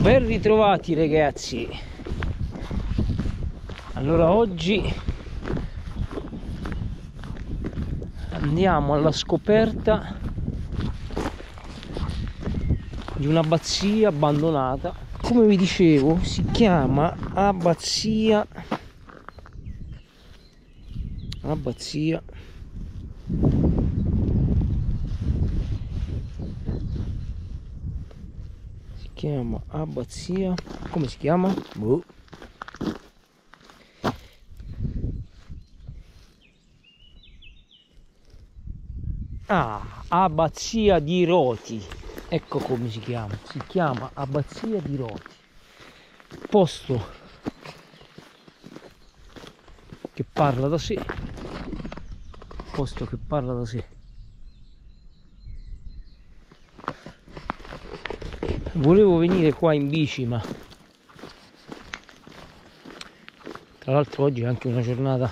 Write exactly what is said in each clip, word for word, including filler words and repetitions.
Ben ritrovati ragazzi. Allora oggi andiamo alla scoperta di un'abbazia abbandonata. Come vi dicevo, si chiama abbazia abbazia si chiama abbazia come si chiama? Boh. Ah, abbazia di Roti, ecco come si chiama, si chiama abbazia di Roti, posto che parla da sé, posto che parla da sé. Volevo venire qua in bici, ma tra l'altro oggi è anche una giornata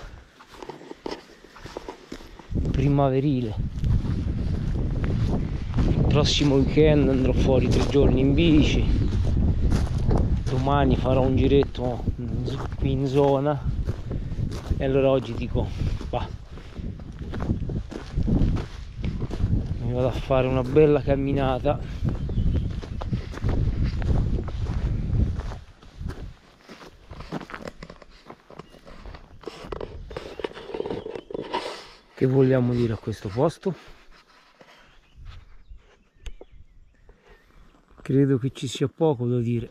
primaverile. Il prossimo weekend andrò fuori tre giorni in bici, domani farò un giretto qui in zona e allora oggi dico bah, mi vado a fare una bella camminata. Che vogliamo dire a questo posto? Credo che ci sia poco da dire.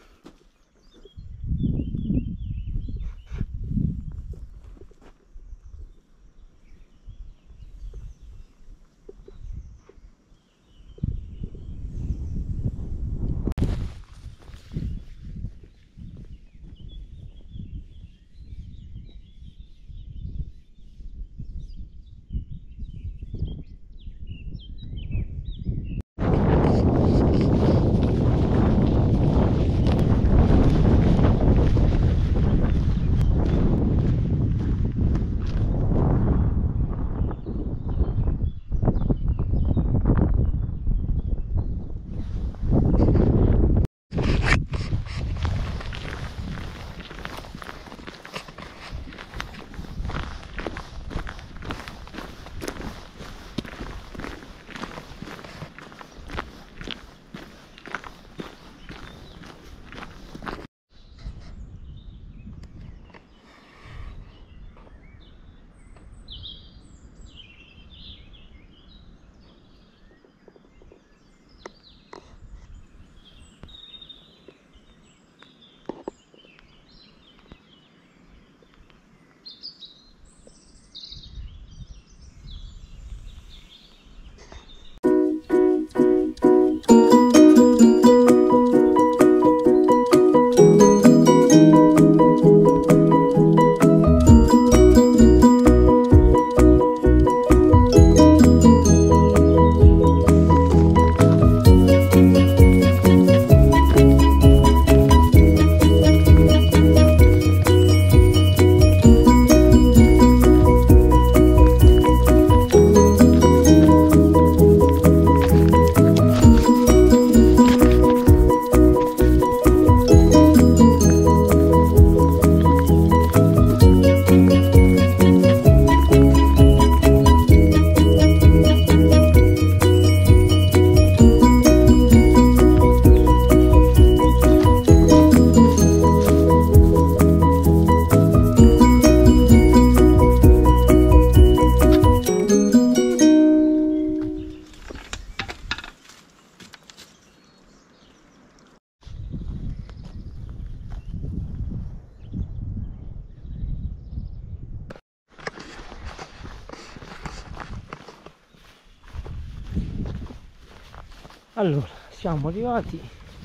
Allora, siamo arrivati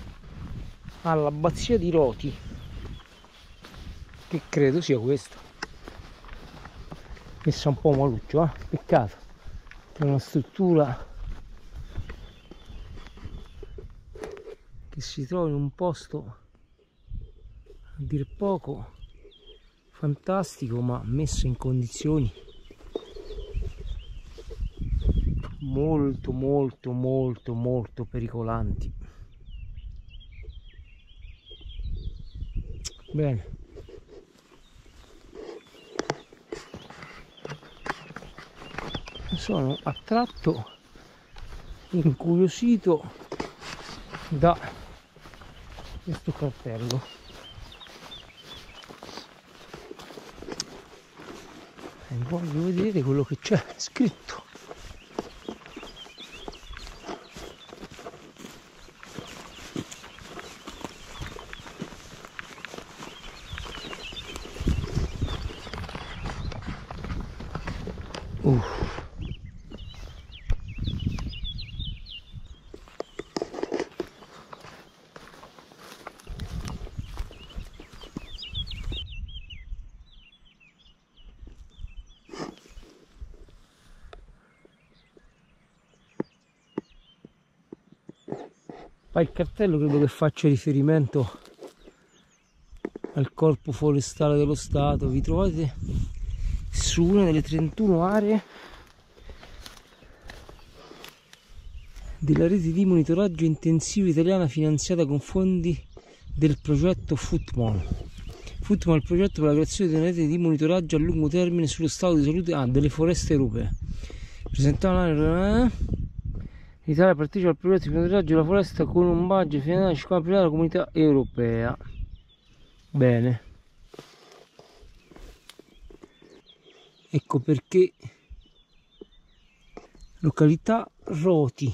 all'abbazia di Roti, che credo sia questa, messa un po' maluccio, eh? Peccato, è una struttura che si trova in un posto a dir poco fantastico, ma messo in condizioni molto molto molto molto pericolanti. Bene. Sono attratto, incuriosito da questo cartello. E voglio vedere quello che c'è scritto. Uff. Poi il cartello credo che faccia riferimento al corpo forestale dello Stato. Vi trovate su una delle trentuno aree della rete di monitoraggio intensivo italiana finanziata con fondi del progetto FUTMON. FUTMON è il progetto per la creazione di una rete di monitoraggio a lungo termine sullo stato di salute ah, delle foreste europee. Presentava l'Italia partecipa al progetto di monitoraggio della foresta con un budget finanziario cinquanta della comunità europea. Bene. Ecco perché località Roti.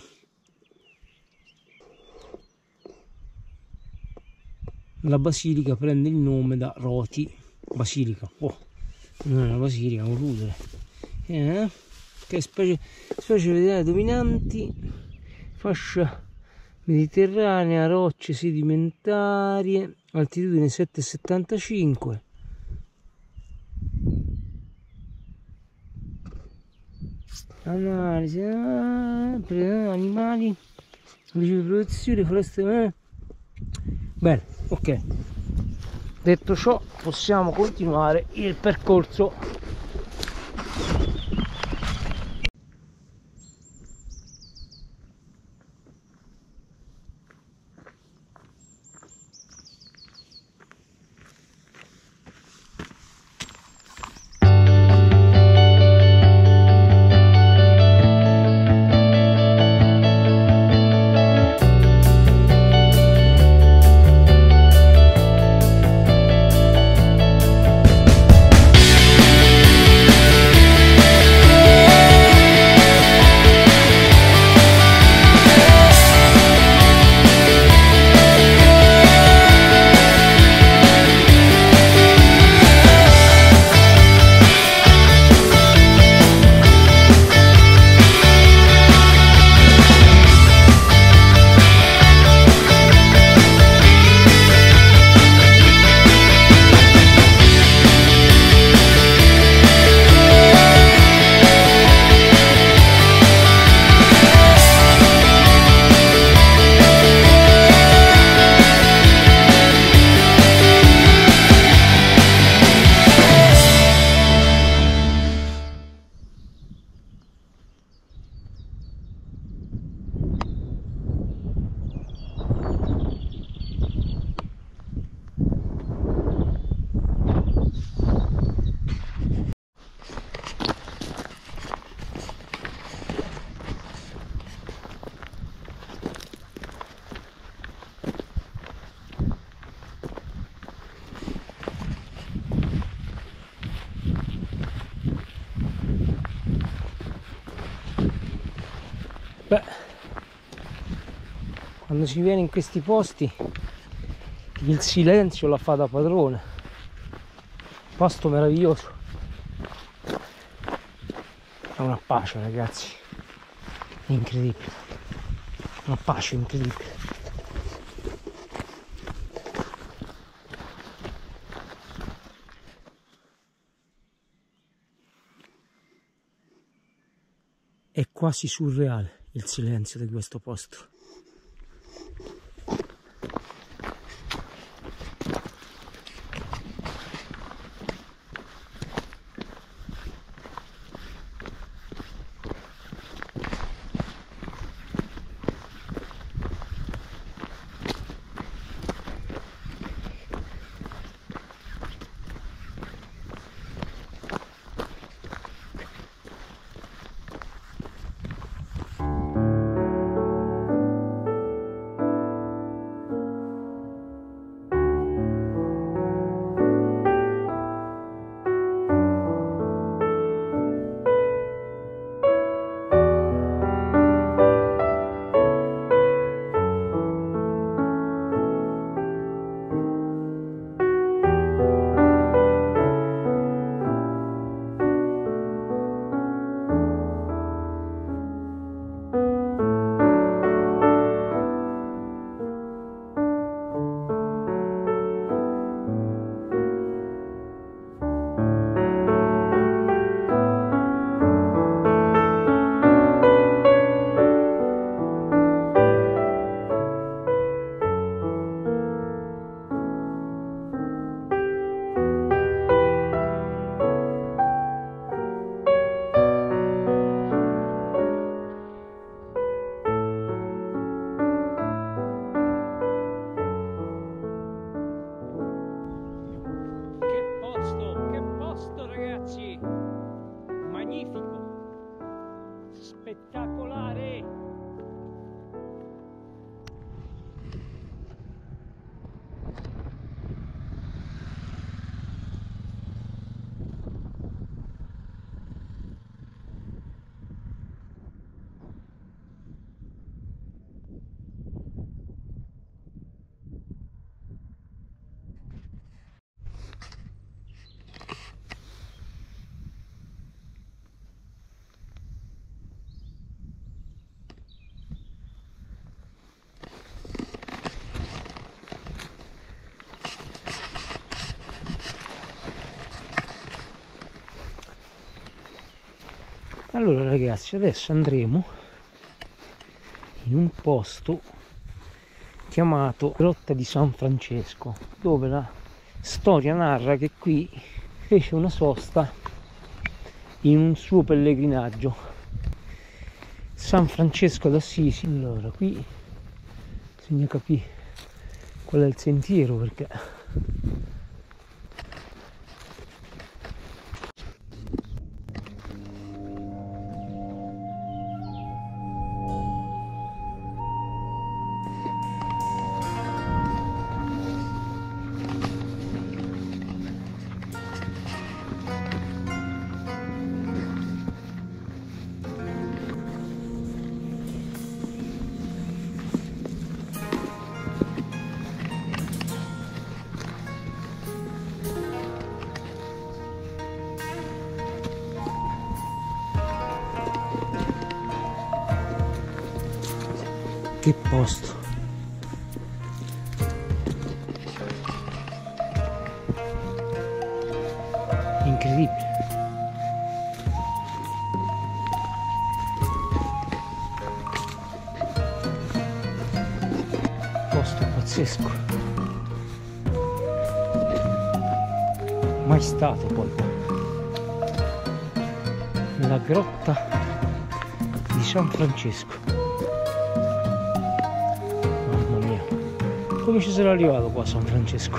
La basilica prende il nome da Roti. Basilica, oh, non è una basilica, un rudere. Eh? Che specie, specie vegetali dominanti, fascia mediterranea, rocce sedimentarie, altitudine sette virgola settantacinque. Analisi, eh, animali, legge di protezione, foreste. Eh. Bene, ok. Detto ciò, possiamo continuare il percorso. Beh, quando si viene in questi posti il silenzio la fa da padrone. Posto meraviglioso, è una pace, ragazzi, incredibile, una pace incredibile. È quasi surreale il silenzio di questo posto. Allora ragazzi, adesso andremo in un posto chiamato Grotta di San Francesco, dove la storia narra che qui fece una sosta in un suo pellegrinaggio San Francesco d'Assisi. Allora qui bisogna capire qual è il sentiero, perché che posto! Incredibile! Posto pazzesco! Mai stato poi qua, nella grotta di San Francesco. Come ci sarà arrivato qua a San Francesco?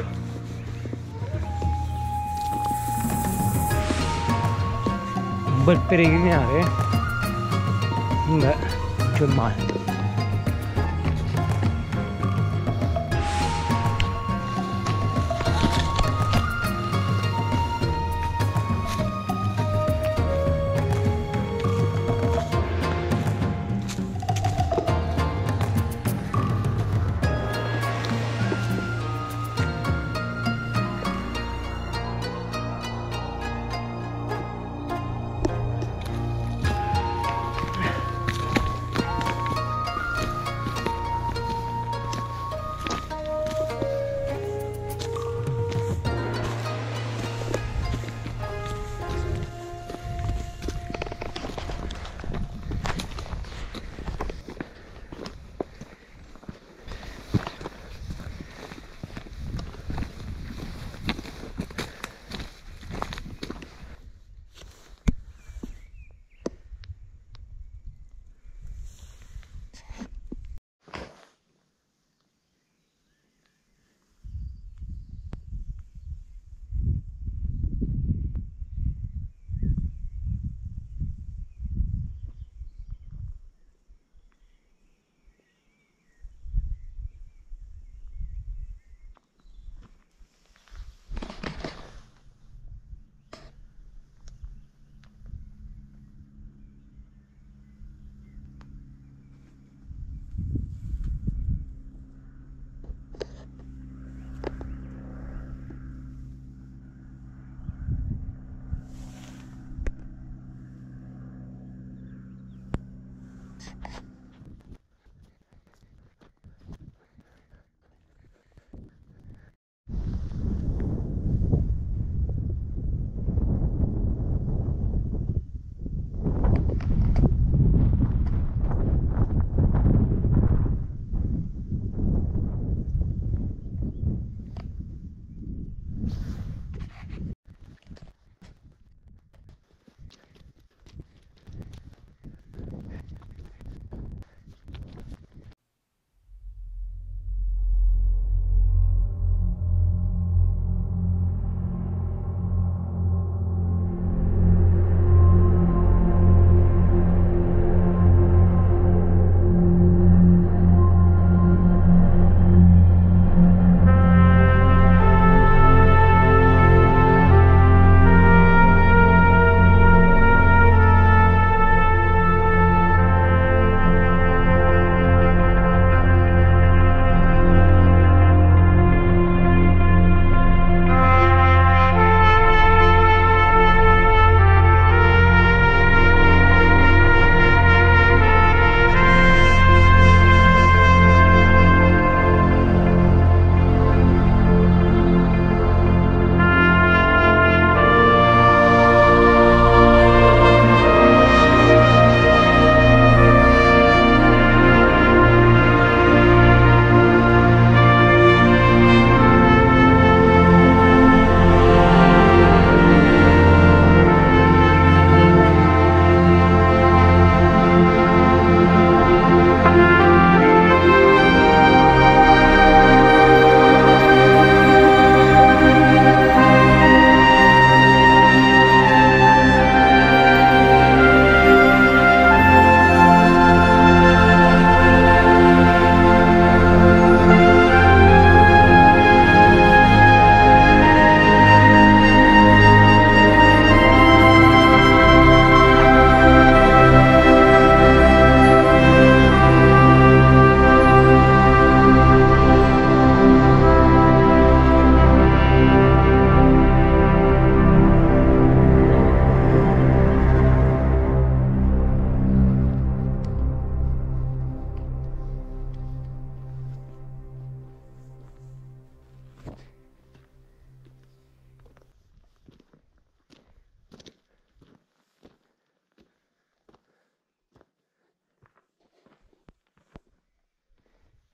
Un bel peregrinare, eh? Beh, non c'è male.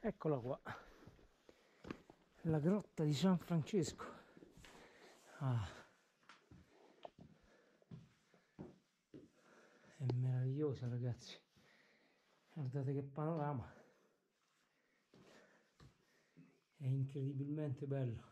Eccola qua, la grotta di San Francesco. Ah, è meravigliosa, ragazzi, guardate che panorama, è incredibilmente bello.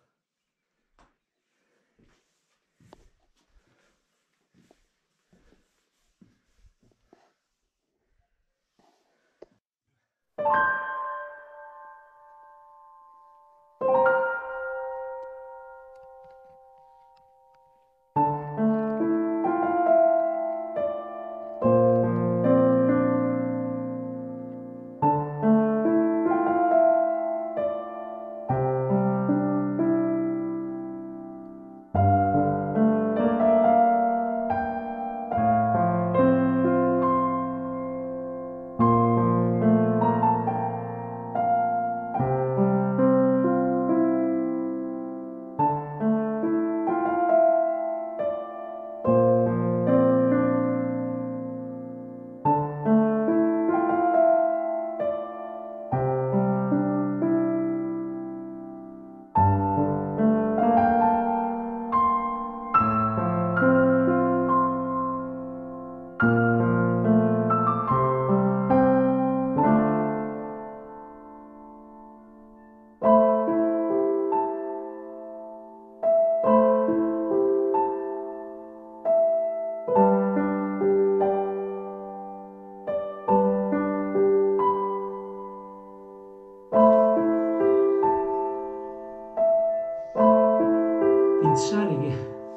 Pensare che,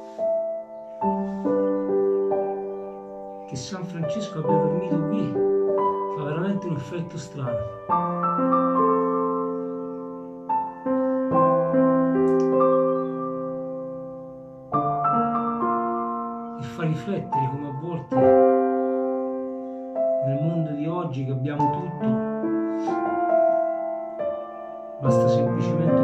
che San Francesco abbia dormito qui fa veramente un effetto strano. E fa riflettere come a volte nel mondo di oggi, che abbiamo tutto, basta semplicemente